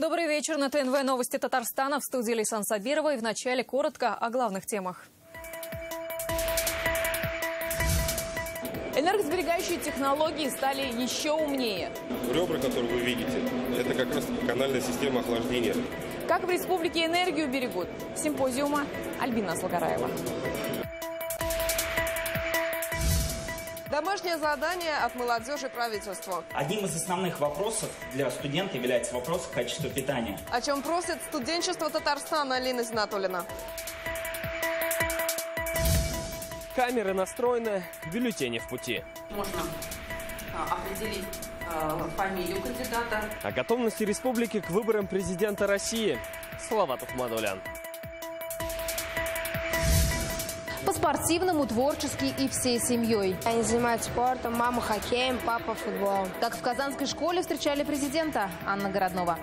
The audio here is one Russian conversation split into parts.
Добрый вечер. На ТНВ новости Татарстана. В студии Лейсан Сабирова. И вначале коротко о главных темах. Энергосберегающие технологии стали еще умнее. Ребра, которые вы видите, это как раз канальная система охлаждения. Как в республике энергию берегут? Симпозиума Альбина Слогараева. Домашнее задание от молодежи правительству. Одним из основных вопросов для студента является вопрос качества питания. О чем просит студенчество Татарстана Алина Зинатуллина. Камеры настроены, бюллетени в пути. Можно определить фамилию кандидата. О готовности республики к выборам президента России. Салават Ахмадулян. По-спортивному, творчески и всей семьей. Они занимаются спортом, мама хоккеем, папа футболом. Как в Казанской школе встречали президента. Анна Городнова.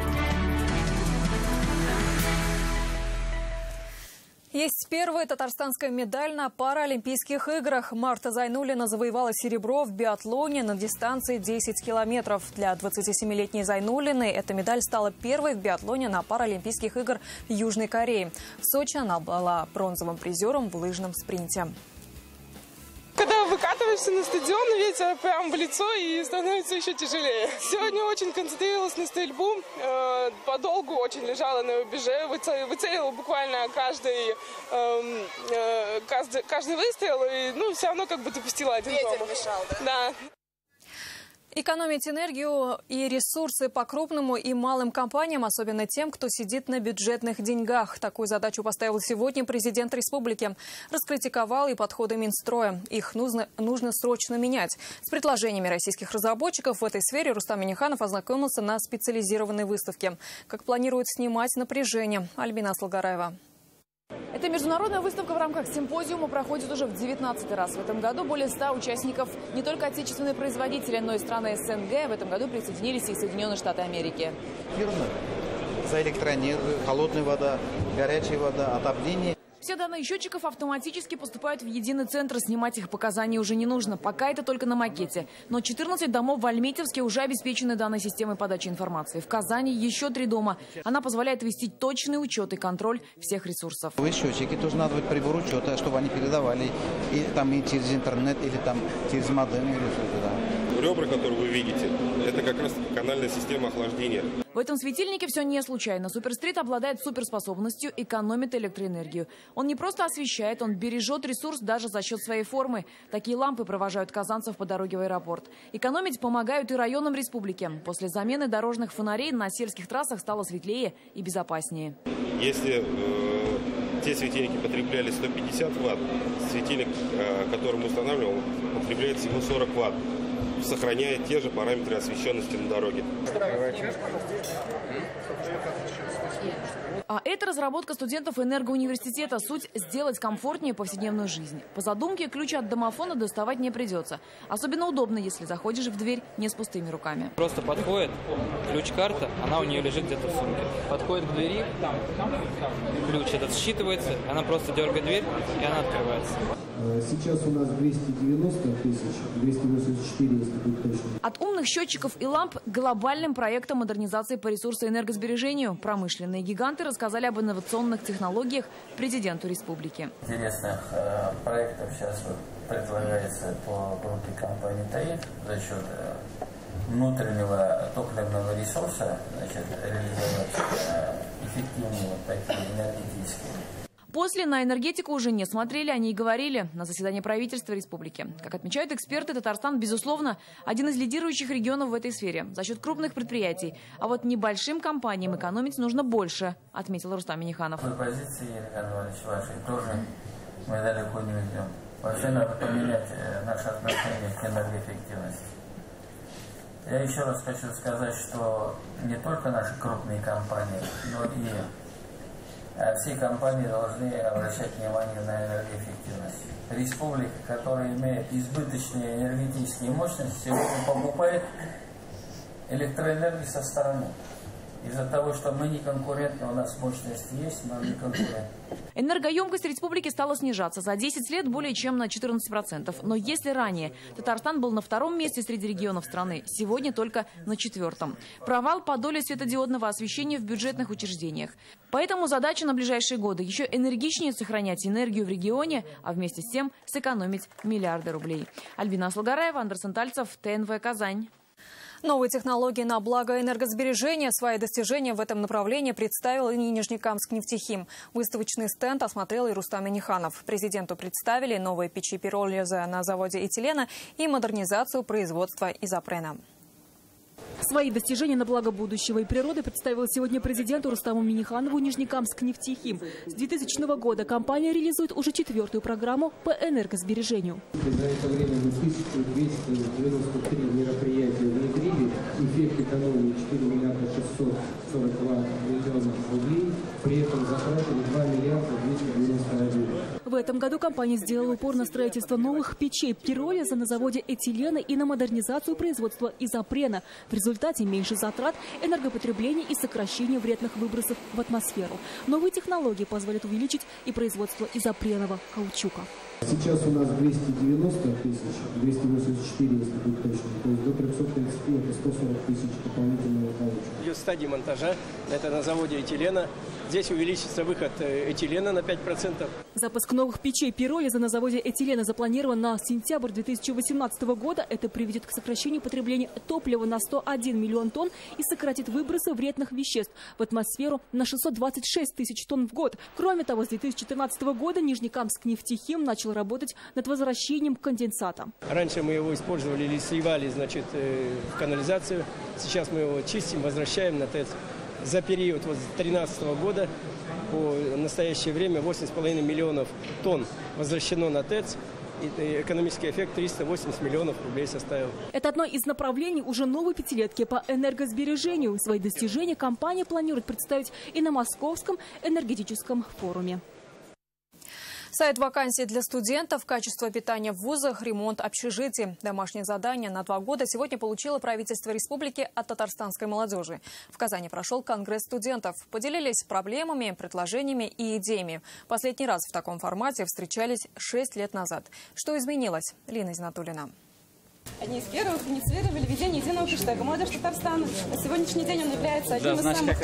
Есть первая татарстанская медаль на Паралимпийских играх. Марта Зайнуллина завоевала серебро в биатлоне на дистанции 10 километров. Для 27-летней Зайнуллиной эта медаль стала первой в биатлоне на Паралимпийских играх в Южной Корее. В Сочи она была бронзовым призером в лыжном спринте. Когда выкатываешься на стадион, ветер прям в лицо и становится еще тяжелее. Сегодня очень концентрировалась на стрельбу, подолгу очень лежала на рубеже, выцелила буквально каждый выстрел, и все равно как бы допустила один промах. Ветер мешал, да? Да. Экономить энергию и ресурсы по крупным и малым компаниям, особенно тем, кто сидит на бюджетных деньгах. Такую задачу поставил сегодня президент республики. Раскритиковал и подходы Минстроя. Их нужно срочно менять. С предложениями российских разработчиков в этой сфере Рустам Минниханов ознакомился на специализированной выставке. Как планируют снимать напряжение? Альбина Слогараева. Эта международная выставка в рамках симпозиума проходит уже в 19-й раз. В этом году более 100 участников, не только отечественные производители, но и страны СНГ. В этом году присоединились и Соединенные Штаты Америки. За электроэнергию, холодная вода, горячая вода, отопление. Все данные счетчиков автоматически поступают в единый центр. Снимать их показания уже не нужно. Пока это только на макете. Но 14 домов в Альметьевске уже обеспечены данной системой подачи информации. В Казани еще 3 дома. Она позволяет вести точный учет и контроль всех ресурсов. Счетчики тоже надо быть прибор учета, чтобы они передавали и через интернет, или через модем, или что-то. Да. Ребра, которые вы видите, это как раз канальная система охлаждения. В этом светильнике все не случайно. Суперстрит обладает суперспособностью, экономит электроэнергию. Он не просто освещает, он бережет ресурс даже за счет своей формы. Такие лампы провожают казанцев по дороге в аэропорт. Экономить помогают и районам республики. После замены дорожных фонарей на сельских трассах стало светлее и безопаснее. Если те светильники потребляли 150 ватт, светильник, который мы устанавливаем, потребляет всего 40 ватт. Сохраняя те же параметры освещенности на дороге. А это разработка студентов энергоуниверситета. Суть – сделать комфортнее повседневную жизнь. По задумке, ключ от домофона доставать не придется. Особенно удобно, если заходишь в дверь не с пустыми руками. Просто подходит, ключ-карта, она у нее лежит где-то в сумке. Подходит к двери, ключ этот считывается, она просто дергает дверь, и она открывается. Сейчас у нас 290 тысяч, 284, если быть точно. От умных счетчиков и ламп к глобальным проектам модернизации по ресурсоэнергосбережению промышленные гиганты рассказали об инновационных технологиях президенту республики. Интересных проектов сейчас предлагается по группе компании ТАИФ за счет внутреннего топливного ресурса, реализовать эффективные такие энергетические. После на энергетику уже не смотрели, они и говорили на заседании правительства республики. Как отмечают эксперты, Татарстан, безусловно, один из лидирующих регионов в этой сфере за счет крупных предприятий. А вот небольшим компаниям экономить нужно больше, отметил Рустам Минниханов. По позиции, Илья Иванович, вашей тоже мы далеко не уйдем. Вообще надо поменять наше отношение к энергоэффективности. Я еще раз хочу сказать, что не только наши крупные компании, но и все компании должны обращать внимание на энергоэффективность. Республика, которая имеет избыточные энергетические мощности, сегодня покупает электроэнергию со стороны. Из-за того, что мы не конкурентны, у нас мощность есть, но не конкурентны. Энергоемкость республики стала снижаться за 10 лет более чем на 14%. Но если ранее Татарстан был на 2-м месте среди регионов страны, сегодня только на 4-м. Провал по доле светодиодного освещения в бюджетных учреждениях. Поэтому задача на ближайшие годы еще энергичнее сохранять энергию в регионе, а вместе с тем сэкономить миллиарды рублей. Альбина Асылгараева, Андерсон Тальцев, ТНВ «Казань». Новые технологии на благо энергосбережения. Свои достижения в этом направлении представил и Нижнекамск нефтехим. Выставочный стенд осмотрел и Рустам Минниханов. Президенту представили новые печи пиролиза на заводе этилена и модернизацию производства изопрена. Свои достижения на благо будущего и природы представил сегодня президенту Рустаму Минниханову Нижнекамск нефтехим. С 2000 года компания реализует уже 4-ю программу по энергосбережению. За это время мы 1293 мероприятия внедрили. Эффект экономии 4 миллиарда 642 миллиона рублей. При этом затратили 2 миллиарда 291. В этом году компания сделала упор на строительство новых печей пиролиза на заводе этилена и на модернизацию производства изопрена. В результате меньше затрат, энергопотребления и сокращения вредных выбросов в атмосферу. Новые технологии позволят увеличить и производство изопренового каучука. Сейчас у нас 290 тысяч, 284, если быть точным, то есть до 330, это 140 тысяч дополнительного каучука. Идет стадия монтажа, это на заводе этилена. Здесь увеличится выход этилена на 5%. Запуск новых печей пиролиза на заводе этилена запланирован на сентябрь 2018 года. Это приведет к сокращению потребления топлива на 101 миллион тонн и сократит выбросы вредных веществ в атмосферу на 626 тысяч тонн в год. Кроме того, с 2014 года Нижнекамск нефтехим начал работать над возвращением конденсата. Раньше мы его использовали или сливали, значит, в канализацию. Сейчас мы его чистим, возвращаем на ТЭЦ. За период с 2013 года по настоящее время 8,5 миллионов тонн возвращено на ТЭЦ. И экономический эффект 380 миллионов рублей составил. Это одно из направлений уже новой пятилетки по энергосбережению. Свои достижения компания планирует представить и на Московском энергетическом форуме. Сайт вакансий для студентов, качество питания в вузах, ремонт общежитий. Домашнее задание на 2 года сегодня получило правительство республики от татарстанской молодежи. В Казани прошел конгресс студентов. Поделились проблемами, предложениями и идеями. Последний раз в таком формате встречались 6 лет назад. Что изменилось? Лина Изнатуллина. Одни из первых инициировали введение единого хэштега «Молодежь Татарстана». На сегодняшний день он является одним из самых...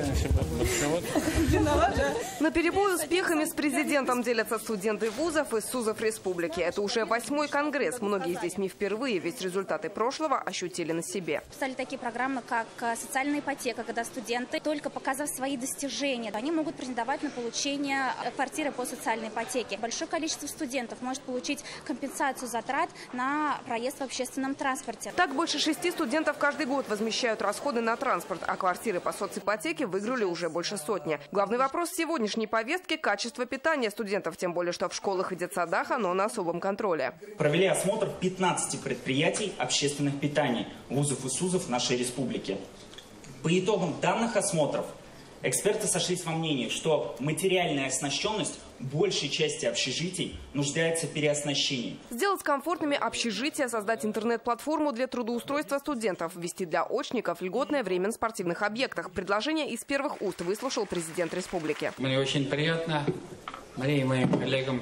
Наперебой успехами с президентом делятся студенты вузов и СУЗов республики. Это уже 8-й конгресс. Многие здесь не впервые, ведь результаты прошлого ощутили на себе. Стали такие программы, как социальная ипотека, когда студенты, только показав свои достижения, они могут претендовать на получение квартиры по социальной ипотеке. Большое количество студентов может получить компенсацию затрат на проезд в общественном транспорте. Так больше 6 студентов каждый год возмещают расходы на транспорт, а квартиры по соципотеке выиграли уже больше сотни. Главный вопрос сегодняшней повестки – качество питания студентов, тем более, что в школах и детсадах оно на особом контроле. Провели осмотр 15 предприятий общественных питаний, вузов и СУЗов нашей республики. По итогам данных осмотров эксперты сошлись во мнении, что материальная оснащенность большей части общежитий нуждается в переоснащении. Сделать комфортными общежития, создать интернет-платформу для трудоустройства студентов, ввести для очников льготное время на спортивных объектах. Предложение из первых уст выслушал президент республики. Мне очень приятно, мне и моим коллегам,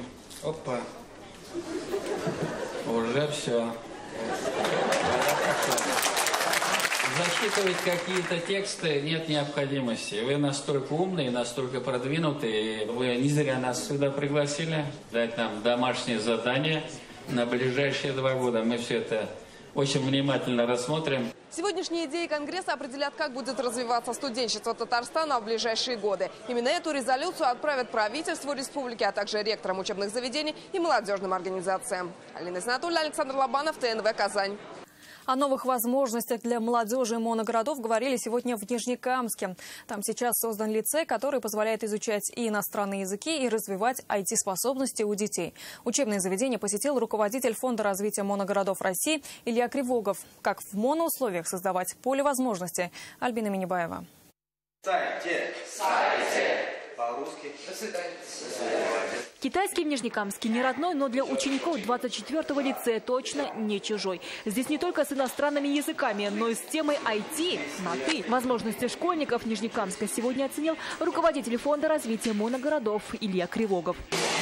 уже все. Зачитывать какие-то тексты нет необходимости. Вы настолько умные, настолько продвинутые. Вы не зря нас сюда пригласили. Дать нам домашнее задание на ближайшие 2 года. Мы все это очень внимательно рассмотрим. Сегодняшние идеи Конгресса определят, как будет развиваться студенчество Татарстана в ближайшие годы. Именно эту резолюцию отправят правительству республики, а также ректорам учебных заведений и молодежным организациям. Алина Изнатуллина, Александр Лобанов, ТНВ «Казань». О новых возможностях для молодежи моногородов говорили сегодня в Нижнекамске. Там сейчас создан лицей, который позволяет изучать и иностранные языки, и развивать IT-способности у детей. Учебное заведение посетил руководитель Фонда развития моногородов России Илья Кривогов. Как в моноусловиях создавать поле возможностей. Альбина Миннибаева. По-русски. Китайский в Нижнекамске не родной, но для учеников 24-го лицея точно не чужой. Здесь не только с иностранными языками, но и с темой IT на «ты». Возможности школьников Нижнекамска сегодня оценил руководитель фонда развития моногородов Илья Кривогов.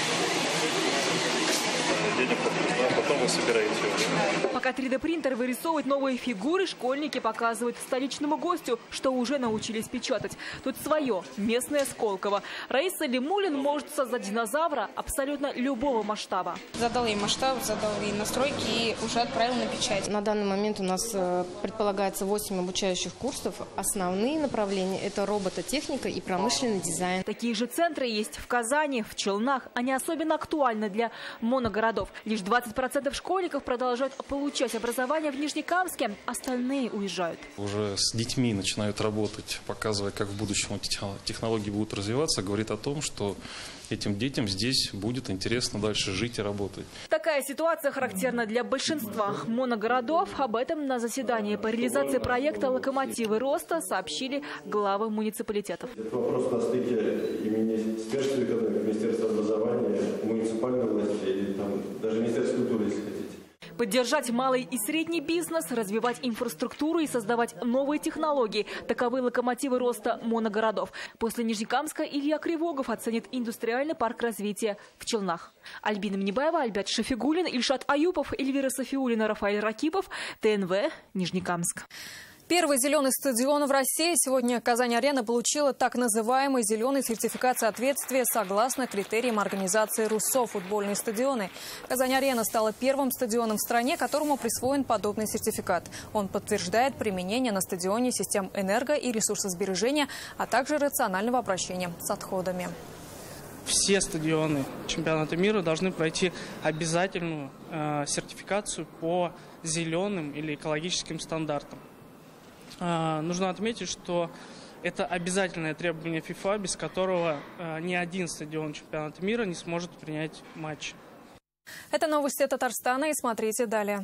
Денег потом вы собираете его. Пока 3D-принтер вырисовывает новые фигуры, школьники показывают столичному гостю, что уже научились печатать. Тут свое, местное Сколково. Раиса Лимулин может создать динозавра абсолютно любого масштаба. Задал ей масштаб, задал ей настройки и уже отправил на печать. На данный момент у нас предполагается 8 обучающих курсов. Основные направления – это робототехника и промышленный дизайн. Такие же центры есть в Казани, в Челнах. Они особенно актуальны для моногородов. Лишь 20% школьников продолжают получать образование в Нижнекамске, остальные уезжают. Уже с детьми начинают работать, показывая, как в будущем технологии будут развиваться, говорит о том, что этим детям здесь будет интересно дальше жить и работать. Такая ситуация характерна для большинства моногородов. Об этом на заседании по реализации проекта «Локомотивы роста» сообщили главы муниципалитетов. Это вопрос на стыке имени Министерства экономики, Министерства образования, муниципальной власти или даже Министерства культуры, если хотите. Поддержать малый и средний бизнес, развивать инфраструктуру и создавать новые технологии. Таковы локомотивы роста моногородов. После Нижнекамска Илья Кривогов оценит индустриальный парк развития в Челнах. Альбина Минибаева, Альберт Шафигуллин, Ильшат Аюпов, Эльвира Софиуллина, Рафаэль Ракипов. ТНВ, Нижнекамск. Первый зеленый стадион в России. Сегодня Казань-Арена получила так называемый зеленый сертификат соответствия согласно критериям организации РУСО «Футбольные стадионы». Казань-Арена стала первым стадионом в стране, которому присвоен подобный сертификат. Он подтверждает применение на стадионе систем энерго- и ресурсосбережения, а также рационального обращения с отходами. Все стадионы чемпионата мира должны пройти обязательную сертификацию по зеленым или экологическим стандартам. Нужно отметить, что это обязательное требование ФИФА, без которого ни один стадион чемпионата мира не сможет принять матч. Это новости Татарстана, и смотрите далее.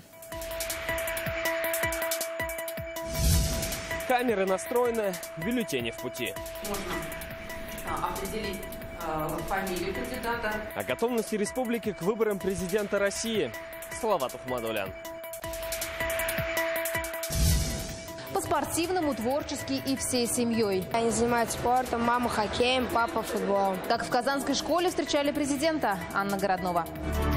Камеры настроены, бюллетени в пути. Можно определить фамилию кандидата. О готовности республики к выборам президента России. Салават Ухмадулян. По-спортивному, творчески и всей семьей. Они занимаются спортом, мама хоккеем, папа футболом. Как в Казанской школе встречали президента. Анна Городнова.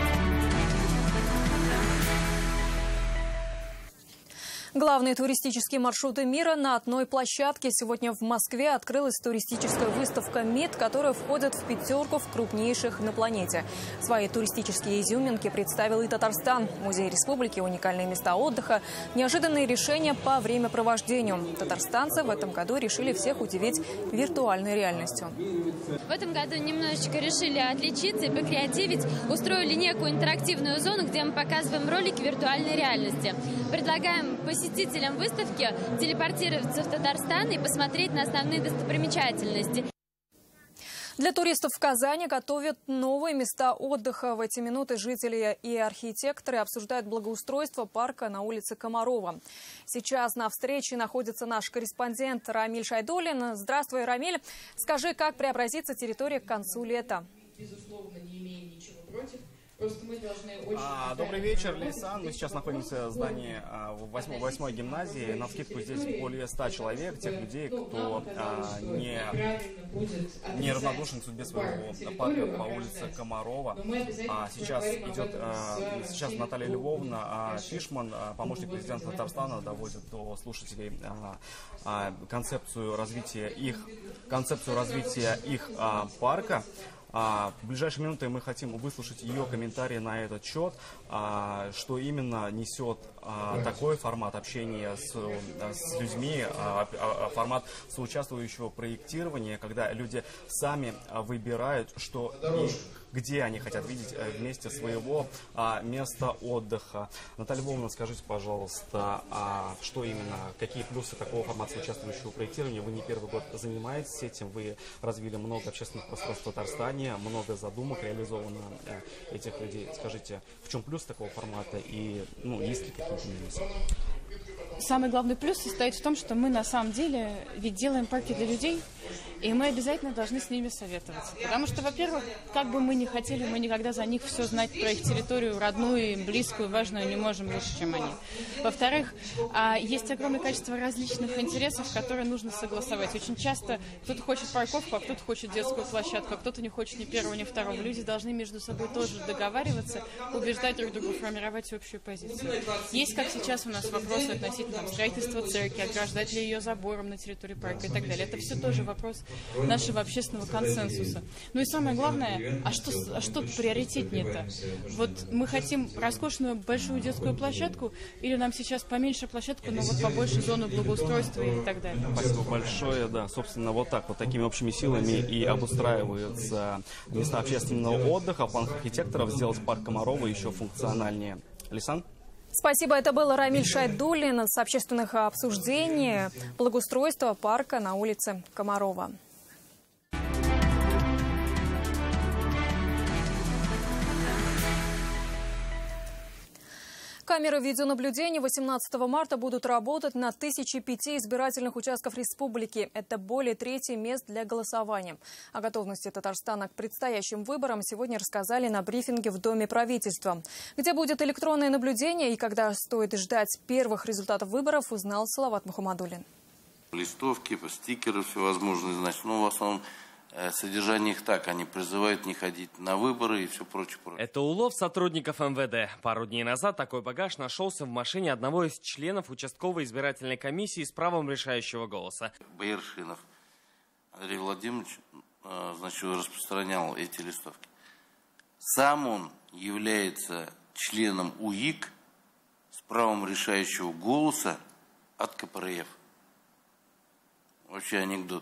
Главные туристические маршруты мира на одной площадке. Сегодня в Москве открылась туристическая выставка МИД, которая входит в пятерку крупнейших на планете. Свои туристические изюминки представил и Татарстан. Музей республики, уникальные места отдыха, неожиданные решения по времяпровождению. Татарстанцы в этом году решили всех удивить виртуальной реальностью. В этом году немножечко решили отличиться и покреативить. Устроили некую интерактивную зону, где мы показываем ролики виртуальной реальности. Предлагаем посетителям выставки телепортироваться в Татарстан и посмотреть на основные достопримечательности. Для туристов в Казани готовят новые места отдыха. В эти минуты жители и архитекторы обсуждают благоустройство парка на улице Комарова. Сейчас на встрече находится наш корреспондент Рамиль Шайдуллин. Здравствуй, Рамиль. Скажи, как преобразится территория к концу лета? Безусловно, не имею ничего против. Просто мы должны очень... Добрый вечер, Лейсан. Мы сейчас находимся в здании 8-й гимназии. На вскидку здесь более 100 человек, тех людей, кто не равнодушен к судьбе своего парка по улице Комарова. Сейчас Наталья Львовна Фишман, помощник президента Татарстана, доводит до слушателей концепцию развития их парка. В ближайшие минуты мы хотим выслушать ее комментарии на этот счет, что именно несет такой формат общения с людьми, формат соучаствующего проектирования, когда люди сами выбирают, что и где они хотят видеть вместе своего места отдыха. Наталья Львовна, скажите, пожалуйста, что именно, какие плюсы такого формата соучаствующего проектирования? Вы не первый год занимаетесь этим, вы развили много общественных пространств в Татарстане, много задумок реализовано этих людей. Скажите, в чем плюс такого формата и есть ли какие-то минусы? самый главный плюс состоит в том, что мы на самом деле ведь делаем парки для людей, и мы обязательно должны с ними советоваться. Потому что, во-первых, как бы мы ни хотели, мы никогда за них все знать про их территорию, родную, близкую, важную не можем лучше, чем они. Во-вторых, есть огромное количество различных интересов, которые нужно согласовать. Очень часто кто-то хочет парковку, а кто-то хочет детскую площадку, а кто-то не хочет ни первого, ни второго. Люди должны между собой тоже договариваться, убеждать друг друга, формировать общую позицию. Есть, как сейчас у нас, вопросы относительно строительства церкви, ограждать ли ее забором на территории парка и так далее. Это все тоже вопрос нашего общественного консенсуса. Ну и самое главное, а что приоритетнее-то? Вот мы хотим роскошную большую детскую площадку, или нам сейчас поменьше площадку, но вот побольше зону благоустройства и так далее? Спасибо большое. Да, собственно, вот так вот такими общими силами и обустраиваются места общественного отдыха. В планах архитекторов сделать парк Комарова еще функциональнее. Лисан? Спасибо. Это был Рамиль Шайдуллин с общественных обсуждений благоустройства парка на улице Комарова. Камеры видеонаблюдения 18 марта будут работать на 1005 избирательных участках республики. Это более трети мест для голосования. О готовности Татарстана к предстоящим выборам сегодня рассказали на брифинге в Доме правительства. Где будет электронное наблюдение и когда стоит ждать первых результатов выборов, узнал Салават Мухаммадуллин. Листовки, стикеры всевозможные, значит, в основном содержание их так, они призывают не ходить на выборы и все прочее. Это улов сотрудников МВД. Пару дней назад такой багаж нашелся в машине одного из членов участковой избирательной комиссии с правом решающего голоса. Бояршинов Андрей Владимирович, значит, распространял эти листовки. Сам он является членом УИК с правом решающего голоса от КПРФ. Вообще анекдот.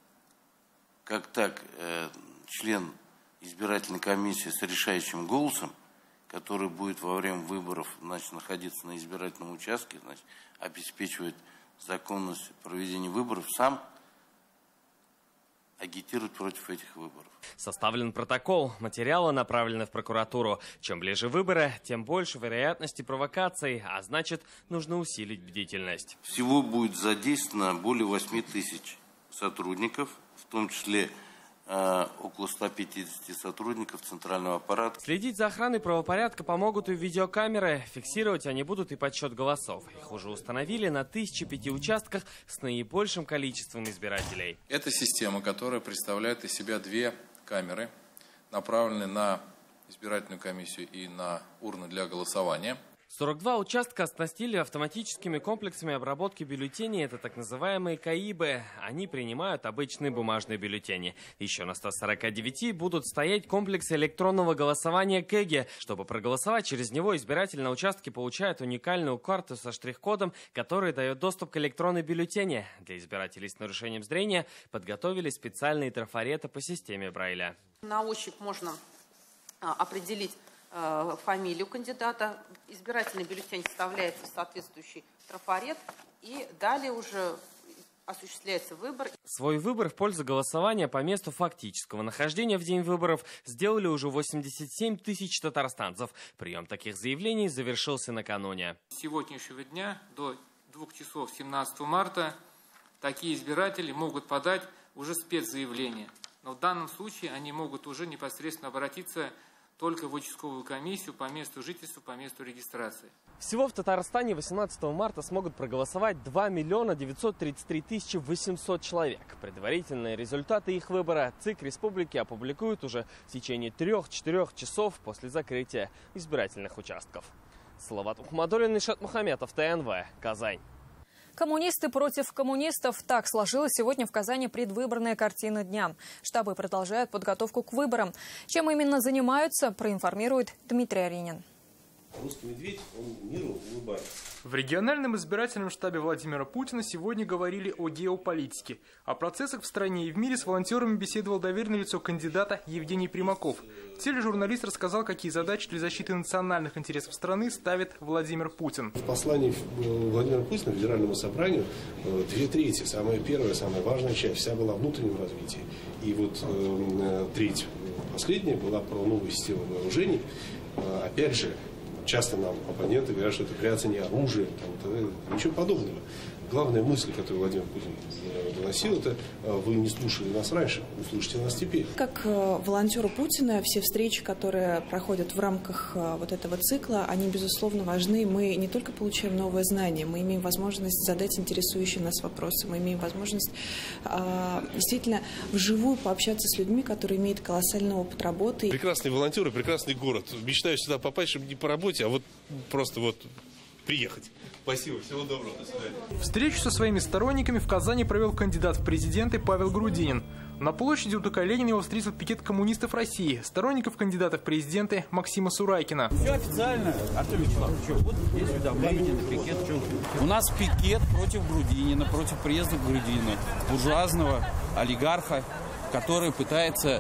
Как так член избирательной комиссии с решающим голосом, который будет во время выборов, значит, находиться на избирательном участке, значит, обеспечивать законность проведения выборов, сам агитирует против этих выборов. Составлен протокол, материалы направлены в прокуратуру. Чем ближе выборы, тем больше вероятности провокаций, а значит, нужно усилить бдительность. Всего будет задействовано более 8 тысяч сотрудников, в том числе около 150 сотрудников центрального аппарата. Следить за охраной правопорядка помогут и видеокамеры. Фиксировать они будут и подсчет голосов. Их уже установили на 1005 участках с наибольшим количеством избирателей. Это система, которая представляет из себя две камеры, направленные на избирательную комиссию и на урны для голосования. 42 участка оснастили автоматическими комплексами обработки бюллетеней. Это так называемые КАИБы. Они принимают обычные бумажные бюллетени. Еще на 149 будут стоять комплексы электронного голосования КЭГИ. Чтобы проголосовать через него, избиратель на участке получает уникальную карту со штрих-кодом, который дает доступ к электронной бюллетени. Для избирателей с нарушением зрения подготовили специальные трафареты по системе Брайля. На ощупь можно определить фамилию кандидата. Избирательный бюллетень вставляется в соответствующий трафарет, и далее уже осуществляется выбор. Свой выбор в пользу голосования по месту фактического нахождения в день выборов сделали уже 87 тысяч татарстанцев. Прием таких заявлений завершился накануне. С сегодняшнего дня до 2 часов 17 марта такие избиратели могут подать уже спецзаявление. Но в данном случае они могут уже непосредственно обратиться только в участковую комиссию по месту жительства, по месту регистрации. Всего в Татарстане 18 марта смогут проголосовать 2 миллиона 933 тысячи 800 человек. Предварительные результаты их выбора ЦИК Республики опубликуют уже в течение 3-4 часов после закрытия избирательных участков. Салават Мухаммадуллин, Ишат Мухаметов, ТНВ, Казань. Коммунисты против коммунистов. Так сложилась сегодня в Казани предвыборная картина дня. Штабы продолжают подготовку к выборам. Чем именно занимаются, проинформирует Дмитрий Аринин. Русский медведь, он миру улыбается. В региональном избирательном штабе Владимира Путина сегодня говорили о геополитике. О процессах в стране и в мире с волонтерами беседовал доверенное лицо кандидата Евгений Примаков. Тележурналист рассказал, какие задачи для защиты национальных интересов страны ставит Владимир Путин. В послании Владимира Путина Федеральному собранию 2/3, самая первая, самая важная часть, вся была о внутреннем развитии. И вот треть, последняя, была про новую систему вооружений. Опять же, часто нам оппоненты говорят, что это креация оружия, ничего подобного. Главная мысль, которую Владимир Путин доносил, это вы не слушали нас раньше, услышите нас теперь. Как волонтеру Путина, все встречи, которые проходят в рамках вот этого цикла, они, безусловно, важны. Мы не только получаем новые знания, мы имеем возможность задать интересующие нас вопросы, мы имеем возможность действительно вживую пообщаться с людьми, которые имеют колоссальный опыт работы. Прекрасные волонтеры, прекрасный город. Мечтаю сюда попасть, чтобы не по работе, а вот просто приехать. Спасибо, всего доброго, до свидания. Встречу со своими сторонниками в Казани провел кандидат в президенты Павел Грудинин. На площади у ТК Ленина его встретил пикет коммунистов России, сторонников кандидата в президенты Максима Сурайкина. Все официально, Артем Вячеславович, вот есть уведомление на пикет. У нас пикет против Грудинина, против приезда Грудинина, буржуазного олигарха, который пытается...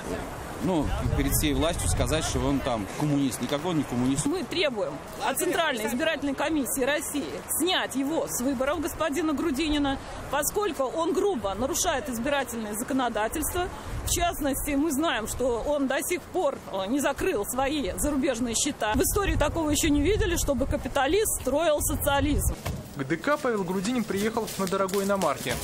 перед всей властью сказать, что он там коммунист. Никакой он не коммунист. Мы требуем от Центральной избирательной комиссии России снять его с выборов, господина Грудинина, поскольку он грубо нарушает избирательное законодательство. В частности, мы знаем, что он до сих пор не закрыл свои зарубежные счета. В истории такого еще не видели, чтобы капиталист строил социализм. К ДК Павел Грудинин приехал на дорогой иномарке.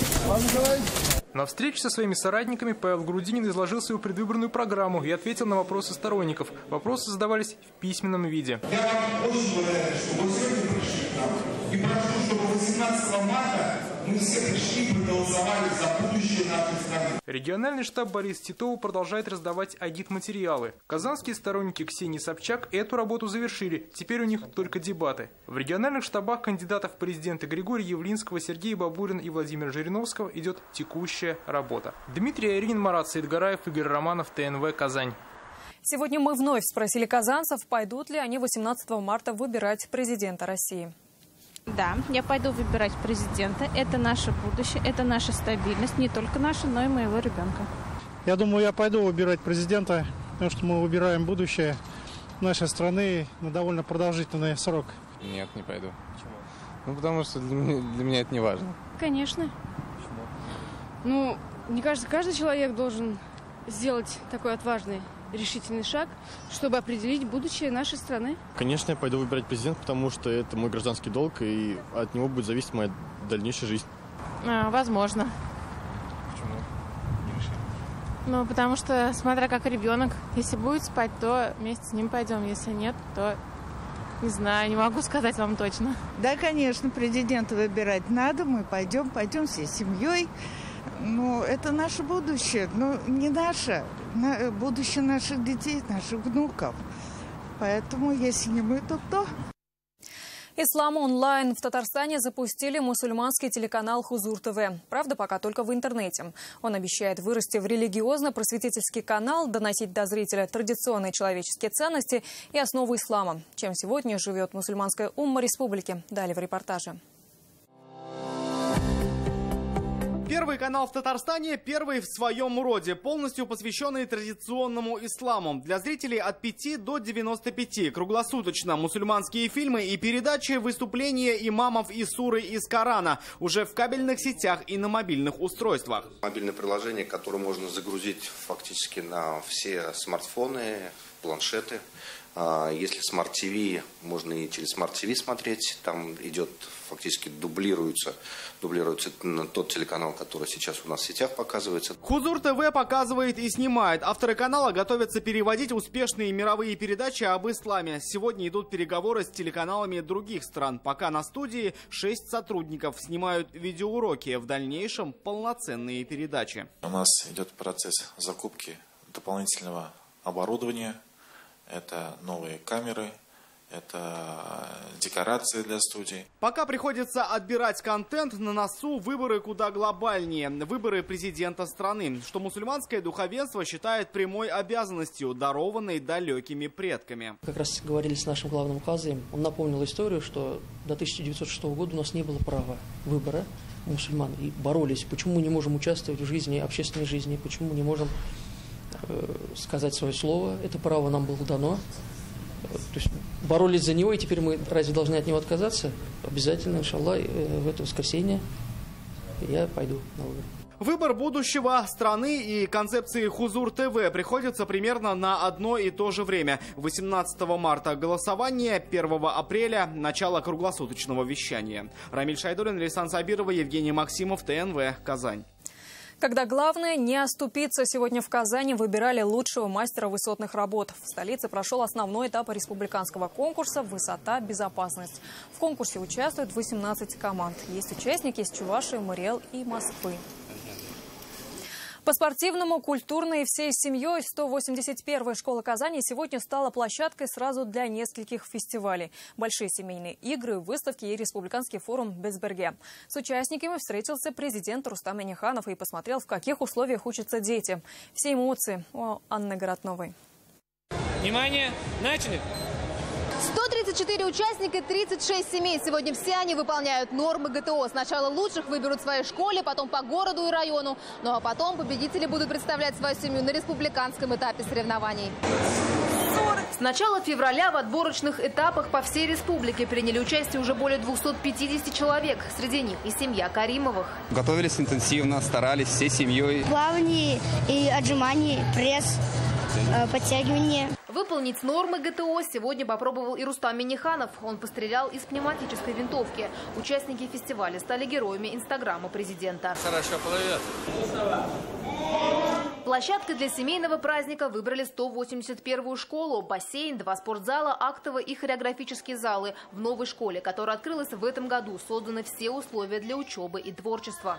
На встрече со своими соратниками Павел Грудинин изложил свою предвыборную программу и ответил на вопросы сторонников. Вопросы задавались в письменном виде. Я вам очень благодарен, что вы сегодня пришли к нам. И прошу, чтобы 18 марта мы все пришли и проголосовали за будущее нашей страны. Региональный штаб Бориса Титова продолжает раздавать агитматериалы. Казанские сторонники Ксении Собчак эту работу завершили. Теперь у них только дебаты. В региональных штабах кандидатов в президенты Григория Явлинского, Сергея Бабурина и Владимира Жириновского идет текущая работа. Дмитрий Аверин, Марат Саидгараев, Игорь Романов, ТНВ, Казань. Сегодня мы вновь спросили казанцев, пойдут ли они 18 марта выбирать президента России. Да, я пойду выбирать президента. Это наше будущее, это наша стабильность. Не только наша, но и моего ребенка. Я думаю, я пойду выбирать президента, потому что мы выбираем будущее нашей страны на довольно продолжительный срок. Нет, не пойду. Почему? Потому что для меня это не важно. Конечно. Почему? Мне кажется, каждый человек должен сделать такой отважный, решительный шаг, чтобы определить будущее нашей страны. Конечно, я пойду выбирать президента, потому что это мой гражданский долг, и от него будет зависеть моя дальнейшая жизнь. Возможно. Почему? Потому что, смотря как ребенок, если будет спать, то вместе с ним пойдем, если нет, то не знаю, не могу сказать вам точно. Да, конечно, президента выбирать надо, мы пойдем всей семьей. Но это наше будущее, но не наше, будущее наших детей, наших внуков. Поэтому, если не мы, то кто? Ислам онлайн в Татарстане запустили мусульманский телеканал Хузур ТВ. Правда, пока только в интернете. Он обещает вырасти в религиозно-просветительский канал, доносить до зрителя традиционные человеческие ценности и основы ислама. Чем сегодня живет мусульманская умма республики? Далее в репортаже. Первый канал в Татарстане, первый в своем роде, полностью посвященный традиционному исламу. Для зрителей от 5 до 95. Круглосуточно мусульманские фильмы и передачи, выступления имамов и суры из Корана. Уже в кабельных сетях и на мобильных устройствах. Мобильное приложение, которое можно загрузить фактически на все смартфоны, планшеты. Если Smart TV, можно и через Smart TV смотреть. Там идет, фактически дублируется тот телеканал, который сейчас у нас в сетях показывается. Хузур ТВ показывает и снимает. Авторы канала готовятся переводить успешные мировые передачи об исламе. Сегодня идут переговоры с телеканалами других стран. Пока на студии 6 сотрудников снимают видеоуроки. В дальнейшем полноценные передачи. У нас идет процесс закупки дополнительного оборудования. Это новые камеры, это декорации для студий. Пока приходится отбирать контент, на носу выборы куда глобальнее. Выборы президента страны, что мусульманское духовенство считает прямой обязанностью, дарованной далекими предками. Как раз говорили с нашим главным казаем, он напомнил историю, что до 1906 года у нас не было права выбора мусульман. И боролись, почему мы не можем участвовать в жизни, общественной жизни, почему мы не можем сказать свое слово. Это право нам было дано. То есть боролись за него, и теперь мы разве должны от него отказаться? Обязательно, иншаллах, в это воскресенье я пойду на выборы. Выбор будущего страны и концепции Хузур ТВ приходится примерно на одно и то же время. 18 марта голосование, 1 апреля начало круглосуточного вещания. Рамиль Шайдуллин, Лейсан Сабирова, Евгений Максимов, ТНВ, Казань. Когда главное не оступиться, сегодня в Казани выбирали лучшего мастера высотных работ. В столице прошел основной этап республиканского конкурса «Высота. Безопасность». В конкурсе участвуют 18 команд. Есть участники из Чувашии, Мариэл и Москвы. По-спортивному, культурно и всей семьей 181-я школа Казани сегодня стала площадкой сразу для нескольких фестивалей. Большие семейные игры, выставки и республиканский форум в Безберге. С участниками встретился президент Рустам Минниханов и посмотрел, в каких условиях учатся дети. Все эмоции у Анны Городновой. Внимание, начали! 134 участника, 36 семей. Сегодня все они выполняют нормы ГТО. Сначала лучших выберут в своей школе, потом по городу и району. Ну а потом победители будут представлять свою семью на республиканском этапе соревнований. С начала февраля в отборочных этапах по всей республике приняли участие уже более 250 человек. Среди них и семья Каримовых. Готовились интенсивно, старались всей семьей. Плавание и отжимания, пресс, подтягивание. Выполнить нормы ГТО сегодня попробовал и Рустам Минниханов. Он пострелял из пневматической винтовки. Участники фестиваля стали героями инстаграма президента. Хорошо плывет. Площадкой для семейного праздника выбрали 181-ю школу. Бассейн, 2 спортзала, актовые и хореографические залы. В новой школе, которая открылась в этом году, созданы все условия для учебы и творчества.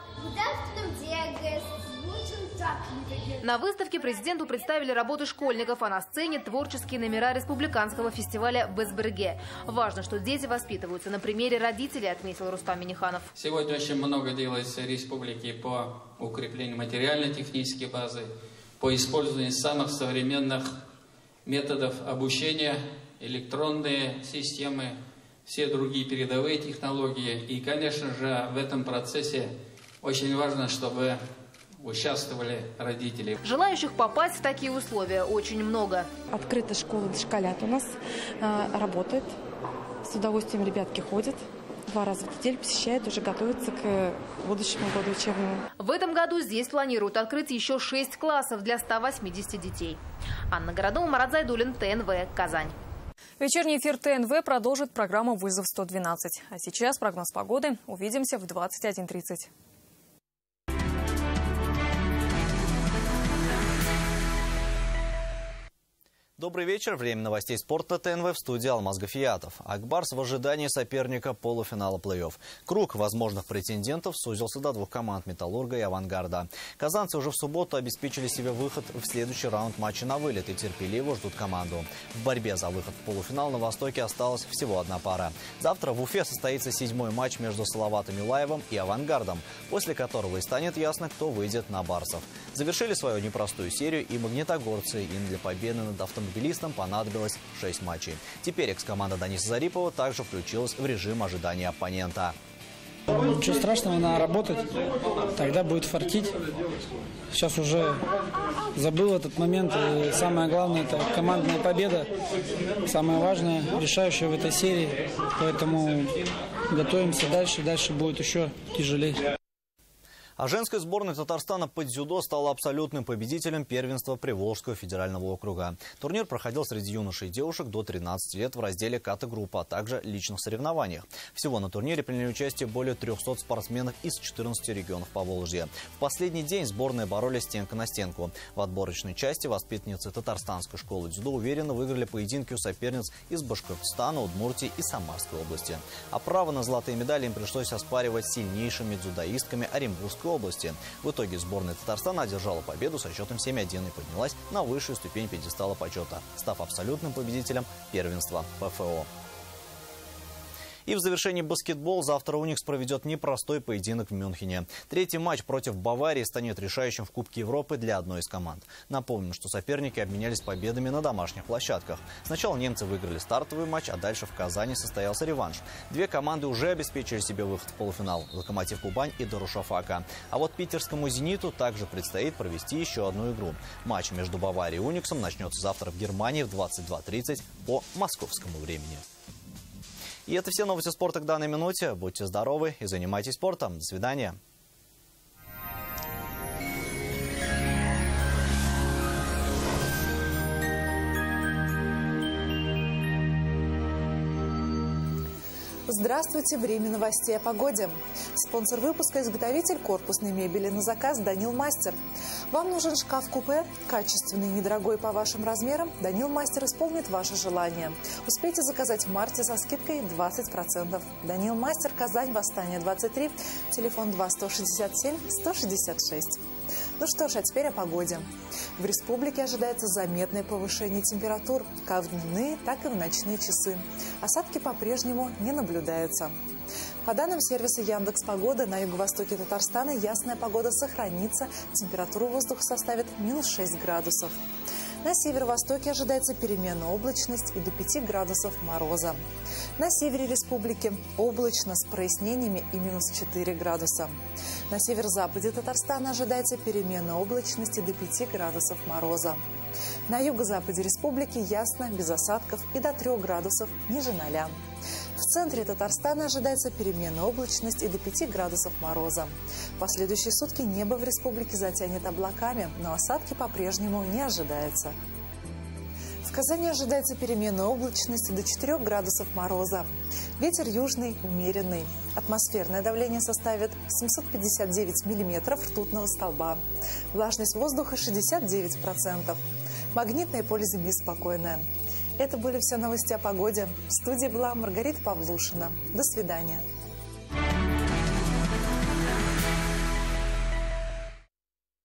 На выставке президенту представили работы школьников, а на сцене творческие номера республиканского фестиваля в Безберге. Важно, что дети воспитываются на примере родителей, отметил Рустам Минниханов. Сегодня очень много делается в республике по укреплению материально-технической базы, по использованию самых современных методов обучения, электронные системы, все другие передовые технологии. И, конечно же, в этом процессе очень важно, чтобы участвовали родители. Желающих попасть в такие условия очень много. Открыта школа «Дошколят» у нас работает. С удовольствием ребятки ходят. 2 раза в неделю посещают, уже готовятся к будущему году учебному. В этом году здесь планируют открыть еще 6 классов для 180 детей. Анна Городова, Марат Зайдуллин, ТНВ, Казань. Вечерний эфир ТНВ продолжит программу «Вызов 112». А сейчас прогноз погоды. Увидимся в 21:30. Добрый вечер. Время новостей спорта ТНВ, в студии Алмаз Гафиятов. Акбарс в ожидании соперника полуфинала плей-офф. Круг возможных претендентов сузился до 2 команд – «Металлурга» и «Авангарда». Казанцы уже в субботу обеспечили себе выход в следующий раунд матча на вылет и терпеливо ждут команду. В борьбе за выход в полуфинал на Востоке осталась всего 1 пара. Завтра в Уфе состоится 7-й матч между Салаватом Юлаевым и «Авангардом», после которого и станет ясно, кто выйдет на барсов. Завершили свою непростую серию и магнитогорцы. Им для победы над автомобилистом понадобилось 6 матчей. Теперь экс-команда Даниса Зарипова также включилась в режим ожидания оппонента. Ничего страшного, надо работать, тогда будет фартить. Сейчас уже забыл этот момент. И самое главное – это командная победа. Самое важное, решающее в этой серии. Поэтому готовимся дальше. Дальше будет еще тяжелее. А женская сборная Татарстана по дзюдо стала абсолютным победителем первенства Приволжского федерального округа. Турнир проходил среди юношей и девушек до 13 лет в разделе ката-группа, а также личных соревнованиях. Всего на турнире приняли участие более 300 спортсменов из 14 регионов Поволжья. В последний день сборные боролись стенка на стенку. В отборочной части воспитанницы Татарстанской школы дзюдо уверенно выиграли поединки у соперниц из Башкортостана, Удмуртии и Самарской области. А право на золотые медали им пришлось оспаривать сильнейшими дзюдоистками Оренбургской области. В итоге сборная Татарстана одержала победу со счетом 7-1 и поднялась на высшую ступень пьедестала почета, став абсолютным победителем первенства ПФО. И в завершении баскетбол. Завтра «Уникс» проведет непростой поединок в Мюнхене. 3-й матч против Баварии станет решающим в Кубке Европы для одной из команд. Напомним, что соперники обменялись победами на домашних площадках. Сначала немцы выиграли стартовый матч, а дальше в Казани состоялся реванш. 2 команды уже обеспечили себе выход в полуфинал – «Локомотив Кубань» и «Дарушафака». А вот питерскому «Зениту» также предстоит провести еще одну игру. Матч между Баварией и «Униксом» начнется завтра в Германии в 22:30 по московскому времени. И это все новости спорта к данной минуте. Будьте здоровы и занимайтесь спортом. До свидания. Здравствуйте! Время новостей о погоде. Спонсор выпуска – изготовитель корпусной мебели на заказ «Данил Мастер». Вам нужен шкаф-купе? Качественный и недорогой по вашим размерам? «Данил Мастер» исполнит ваше желание. Успейте заказать в марте со скидкой 20%. «Данил Мастер», Казань, Восстание 23, телефон 2-167-166. Ну что ж, а теперь о погоде. В республике ожидается заметное повышение температур как в дневные, так и в ночные часы. Осадки по-прежнему не наблюдаются. По данным сервиса Яндекс.Погода, на юго-востоке Татарстана ясная погода сохранится, температура воздуха составит -6 градусов. На северо-востоке ожидается переменная облачность и до 5 градусов мороза. На севере республики облачно с прояснениями и -4 градуса. На северо-западе Татарстана ожидается переменная облачность и до 5 градусов мороза. На юго-западе республики ясно, без осадков и до 3 градусов ниже 0. В центре Татарстана ожидается переменная облачность и до 5 градусов мороза. В последующие сутки небо в республике затянет облаками, но осадки по-прежнему не ожидаются. В Казани ожидается переменная облачность и до 4 градусов мороза. Ветер южный, умеренный. Атмосферное давление составит 759 миллиметров ртутного столба. Влажность воздуха 69%. Магнитное поле Земли спокойное. Это были все новости о погоде. В студии была Маргарита Павлушина. До свидания.